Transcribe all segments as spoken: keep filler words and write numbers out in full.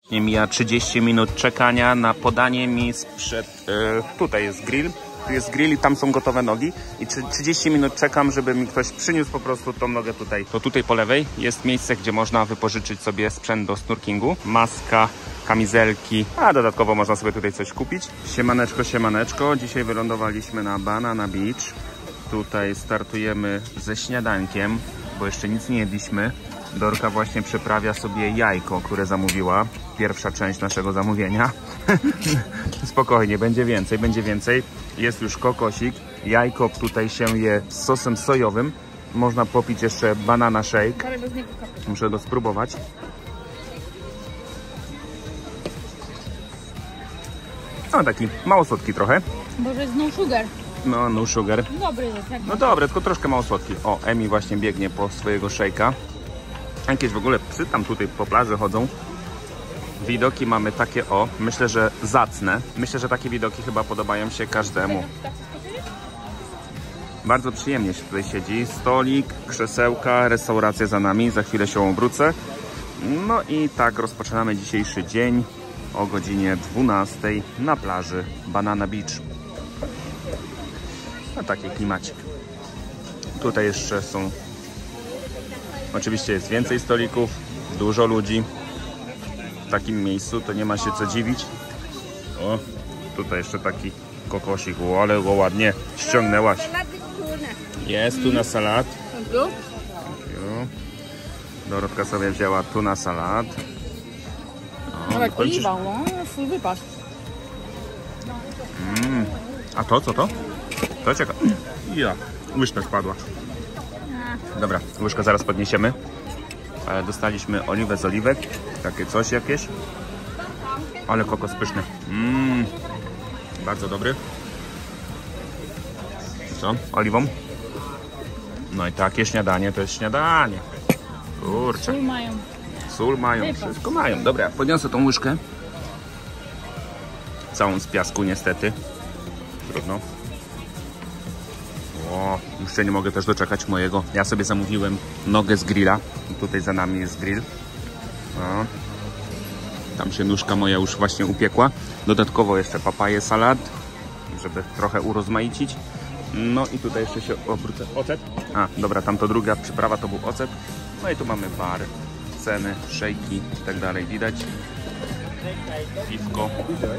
Nie mija trzydzieści minut czekania na podanie mi sprzed... Yy, tutaj jest grill. Tu jest grill i tam są gotowe nogi. I trzydzieści minut czekam, żeby mi ktoś przyniósł po prostu tą nogę tutaj. To tutaj po lewej jest miejsce, gdzie można wypożyczyć sobie sprzęt do snorkingu. Maska, kamizelki, a dodatkowo można sobie tutaj coś kupić. Siemaneczko, siemaneczko. Dzisiaj wylądowaliśmy na Banana Beach. Tutaj startujemy ze śniadankiem, bo jeszcze nic nie jedliśmy. Dorka właśnie przyprawia sobie jajko, które zamówiła. Pierwsza część naszego zamówienia. Spokojnie, będzie więcej, będzie więcej. Jest już kokosik. Jajko tutaj się je z sosem sojowym. Można popić jeszcze banana shake. Muszę go spróbować. No taki mało słodki trochę. Boże, jest no sugar. No, no sugar. Dobry jest. Jak no dobre, tylko troszkę mało słodki. O, Emi właśnie biegnie po swojego shake'a. Jakieś w ogóle psy tam tutaj po plaży chodzą. Widoki mamy takie, o, myślę, że zacne. Myślę, że takie widoki chyba podobają się każdemu. Bardzo przyjemnie się tutaj siedzi. Stolik, krzesełka, restauracja za nami. Za chwilę się obrócę. No i tak rozpoczynamy dzisiejszy dzień o godzinie dwunastej na plaży Banana Beach. No taki klimacik. Tutaj jeszcze są... Oczywiście jest więcej stolików, dużo ludzi. W takim miejscu to nie ma się co dziwić. O, tutaj jeszcze taki kokosik. O, ale go ładnie ściągnęłaś. Jest tuna salat. Dorotka sobie wzięła tuna salat. O, jak oliwa, no, swój wypas. Mm. A to, co to? To ciekawe. Ja, łyżka spadła. Dobra, łyżkę zaraz podniesiemy. Ale dostaliśmy oliwę z oliwek. Takie coś jakieś. Ale kokos pyszny. Mmm. Bardzo dobry. Co? Oliwą? No i takie śniadanie to jest śniadanie. Kurczę. Sól mają. Sól mają, wszystko mają. Dobra, podniosę tą łyżkę. Całą z piasku niestety. Trudno. O, już się nie mogę też doczekać mojego. Ja sobie zamówiłem nogę z grilla. Tutaj za nami jest grill. O. Tam się nóżka moja już właśnie upiekła. Dodatkowo jeszcze papaję salat, żeby trochę urozmaicić. No i tutaj jeszcze się obrócę. Ocet. A, dobra, tam to druga przyprawa to był ocet. No i tu mamy bar, ceny, szejki i tak dalej. Widać. Piwko.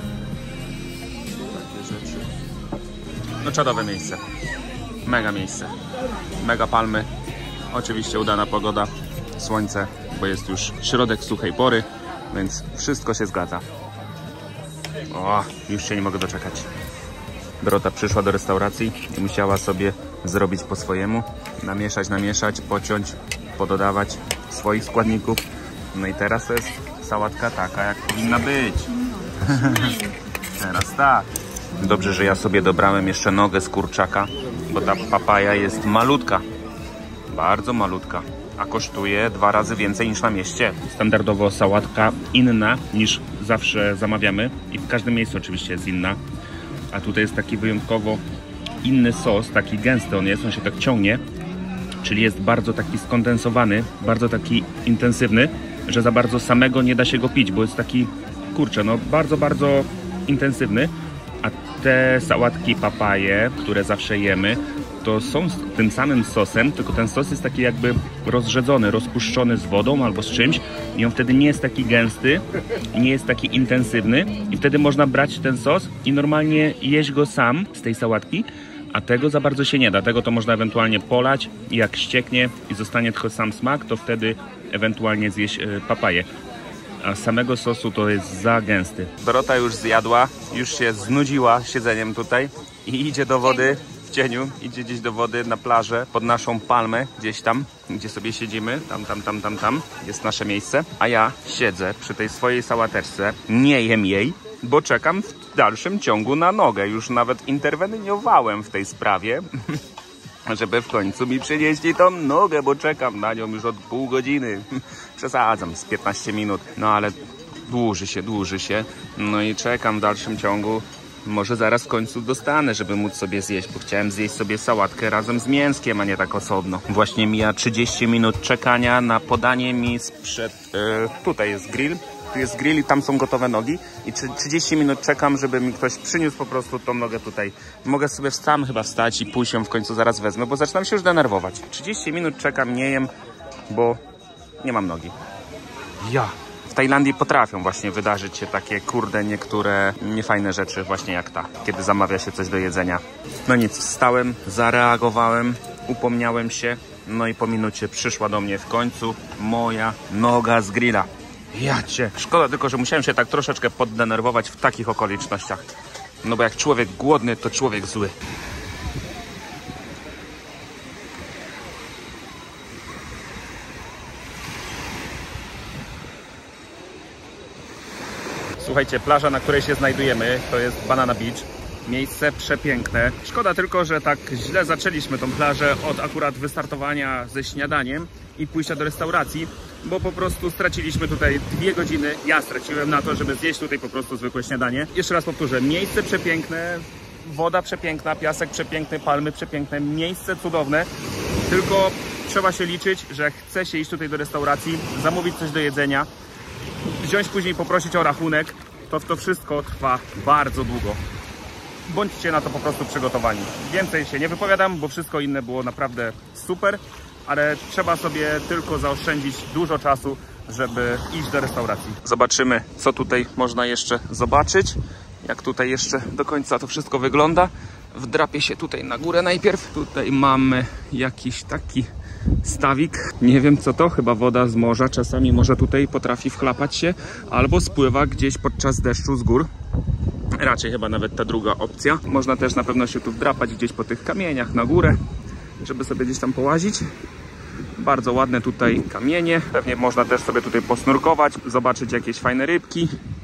Takie rzeczy. No czadowe miejsce. Mega miejsce. Mega palmy. Oczywiście udana pogoda. Słońce, bo jest już środek suchej pory, więc wszystko się zgadza. O, już się nie mogę doczekać. Dorota przyszła do restauracji i musiała sobie zrobić po swojemu. Namieszać, namieszać, pociąć, pododawać swoich składników. No i teraz to jest sałatka taka, jak powinna być. Teraz tak. Dobrze, że ja sobie dobrałem jeszcze nogę z kurczaka, bo ta papaja jest malutka. Bardzo malutka. A kosztuje dwa razy więcej niż na mieście. Standardowo sałatka inna niż zawsze zamawiamy. I w każdym miejscu oczywiście jest inna. A tutaj jest taki wyjątkowo inny sos, taki gęsty on jest, on się tak ciągnie. Czyli jest bardzo taki skondensowany, bardzo taki intensywny, że za bardzo samego nie da się go pić, bo jest taki, kurczę, no bardzo, bardzo intensywny. A te sałatki papaje, które zawsze jemy, to są z tym samym sosem, tylko ten sos jest taki jakby rozrzedzony, rozpuszczony z wodą albo z czymś i on wtedy nie jest taki gęsty, nie jest taki intensywny i wtedy można brać ten sos i normalnie jeść go sam z tej sałatki, a tego za bardzo się nie da. Tego to można ewentualnie polać i jak ścieknie i zostanie tylko sam smak, to wtedy ewentualnie zjeść papaję. A samego sosu to jest za gęsty. Dorota już zjadła, już się znudziła siedzeniem tutaj i idzie do wody w cieniu, idzie gdzieś do wody na plażę pod naszą palmę, gdzieś tam, gdzie sobie siedzimy, tam, tam, tam, tam, tam jest nasze miejsce. A ja siedzę przy tej swojej sałateczce, nie jem jej, bo czekam w dalszym ciągu na nogę. Już nawet interweniowałem w tej sprawie, żeby w końcu mi przynieśli tą nogę, bo czekam na nią już od pół godziny. Przesadzam, z piętnaście minut, no ale dłuży się, dłuży się. No i czekam w dalszym ciągu. Może zaraz w końcu dostanę, żeby móc sobie zjeść, bo chciałem zjeść sobie sałatkę razem z mięskiem, a nie tak osobno. Właśnie mija trzydzieści minut czekania na podanie mi sprzed... Yy, tutaj jest grill. Tu jest grill i tam są gotowe nogi i trzydzieści minut czekam, żeby mi ktoś przyniósł po prostu tą nogę tutaj. Mogę sobie sam chyba wstać i pójść ją w końcu zaraz wezmę, bo zaczynam się już denerwować. trzydzieści minut czekam, nie jem, bo nie mam nogi. Ja. W Tajlandii potrafią właśnie wydarzyć się takie, kurde, niektóre niefajne rzeczy, właśnie jak ta, kiedy zamawia się coś do jedzenia. No nic, wstałem, zareagowałem, upomniałem się, no i po minucie przyszła do mnie w końcu moja noga z grilla. Jacie. Szkoda tylko, że musiałem się tak troszeczkę poddenerwować w takich okolicznościach. No bo jak człowiek głodny, to człowiek zły. Słuchajcie, plaża, na której się znajdujemy, to jest Banana Beach. Miejsce przepiękne. Szkoda tylko, że tak źle zaczęliśmy tą plażę od akurat wystartowania ze śniadaniem i pójścia do restauracji, bo po prostu straciliśmy tutaj dwie godziny. Ja straciłem na to, żeby zjeść tutaj po prostu zwykłe śniadanie. Jeszcze raz powtórzę, miejsce przepiękne, woda przepiękna, piasek przepiękny, palmy przepiękne, miejsce cudowne, tylko trzeba się liczyć, że chce się iść tutaj do restauracji, zamówić coś do jedzenia, wziąć później, poprosić o rachunek, to to wszystko trwa bardzo długo. Bądźcie na to po prostu przygotowani. Więcej się nie wypowiadam, bo wszystko inne było naprawdę super, ale trzeba sobie tylko zaoszczędzić dużo czasu, żeby iść do restauracji. Zobaczymy, co tutaj można jeszcze zobaczyć, jak tutaj jeszcze do końca to wszystko wygląda. Wdrapię się tutaj na górę najpierw. Tutaj mamy jakiś taki stawik. Nie wiem co to, chyba woda z morza. Czasami może tutaj potrafi wchlapać się albo spływa gdzieś podczas deszczu z gór. Raczej chyba nawet ta druga opcja. Można też na pewno się tu wdrapać gdzieś po tych kamieniach na górę, żeby sobie gdzieś tam połazić. Bardzo ładne tutaj kamienie. Pewnie można też sobie tutaj posnurkować, zobaczyć jakieś fajne rybki.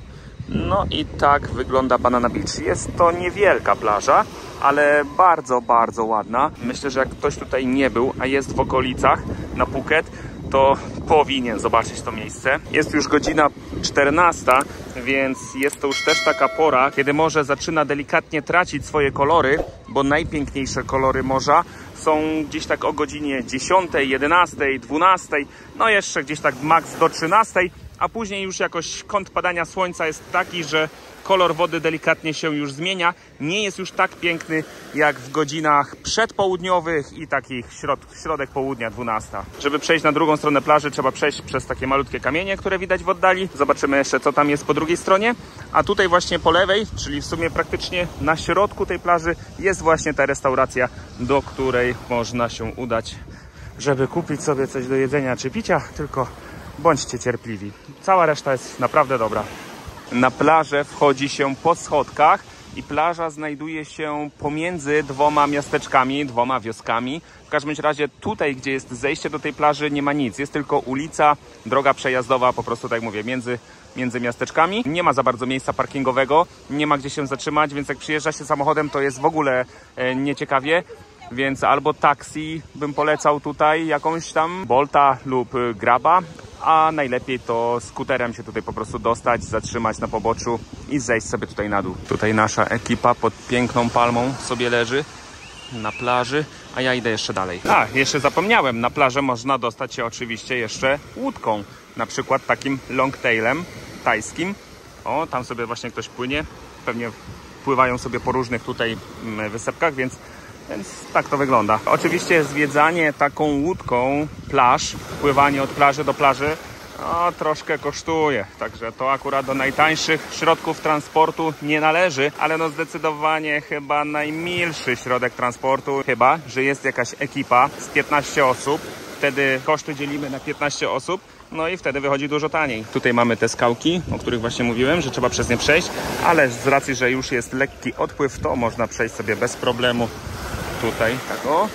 No i tak wygląda Banana Beach. Jest to niewielka plaża, ale bardzo, bardzo ładna. Myślę, że jak ktoś tutaj nie był, a jest w okolicach na Phuket, to powinien zobaczyć to miejsce. Jest już godzina czternasta, więc jest to już też taka pora, kiedy morze zaczyna delikatnie tracić swoje kolory, bo najpiękniejsze kolory morza są gdzieś tak o godzinie dziesiątej, jedenastej, dwunastej, no jeszcze gdzieś tak max do trzynastej, a później już jakoś kąt padania słońca jest taki, że kolor wody delikatnie się już zmienia. Nie jest już tak piękny jak w godzinach przedpołudniowych i takich środ środek południa, dwunasta. Żeby przejść na drugą stronę plaży, trzeba przejść przez takie malutkie kamienie, które widać w oddali. Zobaczymy jeszcze, co tam jest po drugiej stronie. A tutaj właśnie po lewej, czyli w sumie praktycznie na środku tej plaży, jest właśnie ta restauracja, do której można się udać, żeby kupić sobie coś do jedzenia czy picia, tylko bądźcie cierpliwi. Cała reszta jest naprawdę dobra. Na plażę wchodzi się po schodkach i plaża znajduje się pomiędzy dwoma miasteczkami, dwoma wioskami. W każdym razie tutaj, gdzie jest zejście do tej plaży, nie ma nic. Jest tylko ulica, droga przejazdowa, po prostu tak jak mówię, między, między miasteczkami. Nie ma za bardzo miejsca parkingowego, nie ma gdzie się zatrzymać, więc jak przyjeżdża się samochodem, to jest w ogóle e, nieciekawie. Więc albo taksi bym polecał tutaj, jakąś tam Bolta lub Graba, a najlepiej to skuterem się tutaj po prostu dostać, zatrzymać na poboczu i zejść sobie tutaj na dół. Tutaj nasza ekipa pod piękną palmą sobie leży na plaży, a ja idę jeszcze dalej. A, jeszcze zapomniałem, na plażę można dostać się oczywiście jeszcze łódką, na przykład takim longtailem tajskim. O, tam sobie właśnie ktoś płynie, pewnie pływają sobie po różnych tutaj wysepkach, więc Więc tak to wygląda. Oczywiście zwiedzanie taką łódką plaż, pływanie od plaży do plaży, no, troszkę kosztuje. Także to akurat do najtańszych środków transportu nie należy, ale no zdecydowanie chyba najmilszy środek transportu, chyba że jest jakaś ekipa z piętnastu osób. Wtedy koszty dzielimy na piętnaście osób. No i wtedy wychodzi dużo taniej. Tutaj mamy te skałki, o których właśnie mówiłem, że trzeba przez nie przejść, ale z racji, że już jest lekki odpływ, to można przejść sobie bez problemu. Tutaj, tak o.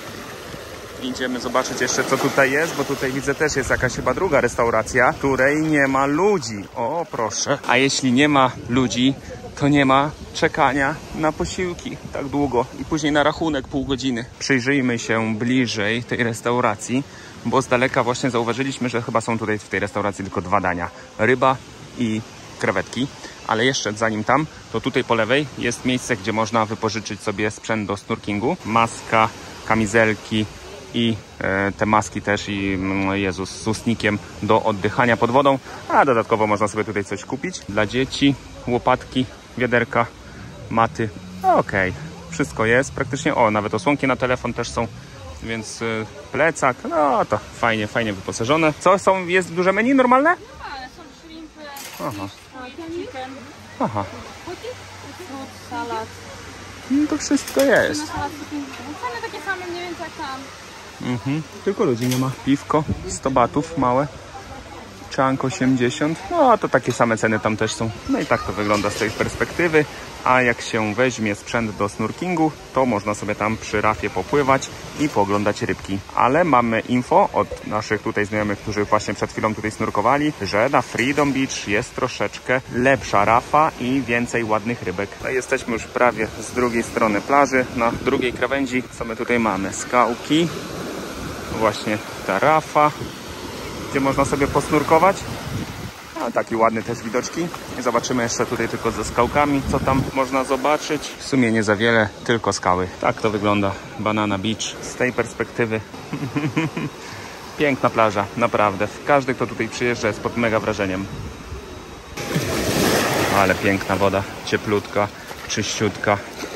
Idziemy zobaczyć jeszcze, co tutaj jest, bo tutaj widzę też jest jakaś chyba druga restauracja, w której nie ma ludzi. O, proszę. A jeśli nie ma ludzi, to nie ma czekania na posiłki tak długo i później na rachunek pół godziny. Przyjrzyjmy się bliżej tej restauracji, bo z daleka właśnie zauważyliśmy, że chyba są tutaj w tej restauracji tylko dwa dania. Ryba i krewetki. Ale jeszcze zanim tam, to tutaj po lewej jest miejsce, gdzie można wypożyczyć sobie sprzęt do snorkelingu. Maska, kamizelki, i e, te maski też i mm, Jezus z ustnikiem do oddychania pod wodą, a dodatkowo można sobie tutaj coś kupić dla dzieci, łopatki, wiaderka, maty. Okej, okay. Wszystko jest praktycznie. O, nawet osłonki na telefon też są, więc y, plecak, no to fajnie, fajnie wyposażone. Co, są, jest duże menu normalne? Ale są shrimpy, Aha. chicken, Aha. fruit, salad. No to wszystko jest. Salad ceny takie same mniej więcej jak tam. Mhm. Tylko ludzi nie ma. Piwko, sto batów małe. Chunk osiemdziesiąt. No to takie same ceny tam też są. No i tak to wygląda z tej perspektywy. A jak się weźmie sprzęt do snorkingu, to można sobie tam przy rafie popływać i pooglądać rybki. Ale mamy info od naszych tutaj znajomych, którzy właśnie przed chwilą tutaj snurkowali, że na Freedom Beach jest troszeczkę lepsza rafa i więcej ładnych rybek. No i jesteśmy już prawie z drugiej strony plaży, na drugiej krawędzi. Co my tutaj mamy? Skałki. Właśnie ta rafa, gdzie można sobie posnurkować. A taki ładny też widoczki. I zobaczymy jeszcze tutaj tylko ze skałkami, co tam można zobaczyć. W sumie nie za wiele, tylko skały. Tak to wygląda Banana Beach z tej perspektywy. Piękna plaża, naprawdę. Każdy, kto tutaj przyjeżdża, jest pod mega wrażeniem. Ale piękna woda, cieplutka, czyściutka.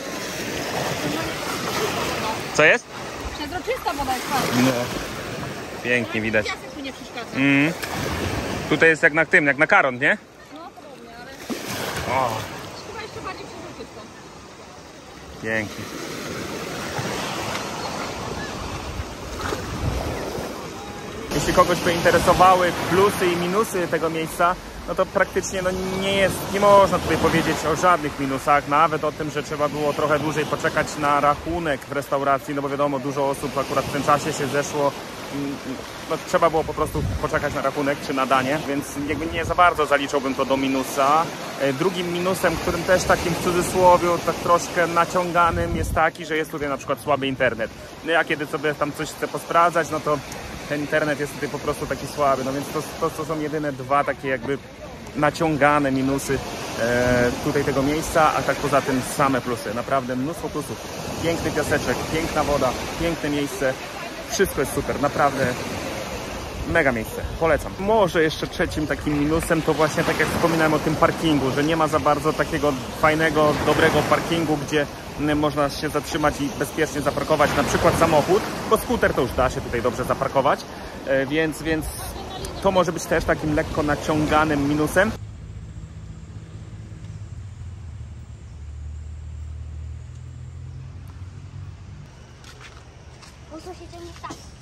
Co jest? Przezroczysta woda jest fajna. No. Pięknie widać. Piasek mi nie przeszkadza. Mm. Tutaj jest jak na tym, jak na Karon, nie? No podobnie, ale O, chyba jeszcze bardziej przezroczysta. pięknie. Jeśli kogoś by interesowały plusy i minusy tego miejsca, no to praktycznie no nie jest, nie można tutaj powiedzieć o żadnych minusach, nawet o tym, że trzeba było trochę dłużej poczekać na rachunek w restauracji, no bo wiadomo, dużo osób akurat w tym czasie się zeszło, no trzeba było po prostu poczekać na rachunek czy na danie, więc jakby nie za bardzo zaliczyłbym to do minusa. Drugim minusem, którym też takim w cudzysłowie, tak troszkę naciąganym, jest taki, że jest tutaj na przykład słaby internet. No ja kiedy sobie tam coś chcę posprawdzać, no to ten internet jest tutaj po prostu taki słaby, no więc to, to, to są jedyne dwa takie jakby naciągane minusy e, tutaj tego miejsca, a tak poza tym same plusy, naprawdę mnóstwo plusów. Piękny piaseczek, piękna woda, piękne miejsce, wszystko jest super, naprawdę mega miejsce, polecam. Może jeszcze trzecim takim minusem to właśnie tak jak wspominałem o tym parkingu, że nie ma za bardzo takiego fajnego, dobrego parkingu, gdzie można się zatrzymać i bezpiecznie zaparkować na przykład samochód, bo skuter to już da się tutaj dobrze zaparkować, więc, więc to może być też takim lekko naciąganym minusem. Po co się dzieje tak?